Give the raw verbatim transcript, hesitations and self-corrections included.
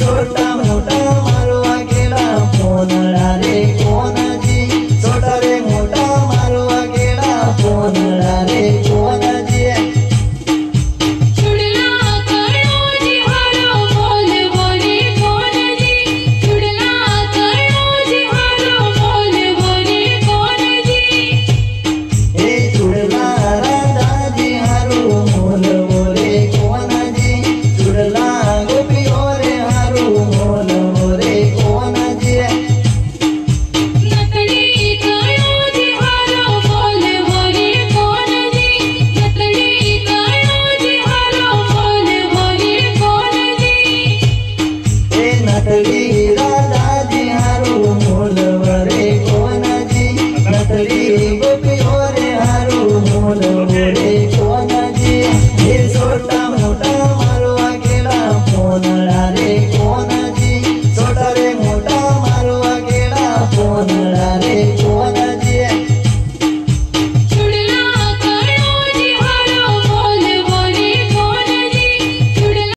छोटा मोठा मारवा गेला फोनला रे कोणाजी छोटा रे मोठा मारवा गेला फोनला रे कोणाजी नटली दादाजी हारू मोलवरे कोणाजी नटली गोपियो रे हारू मोलवरे कोणाजी हे छोटा मोठा मारवा गेला फोनला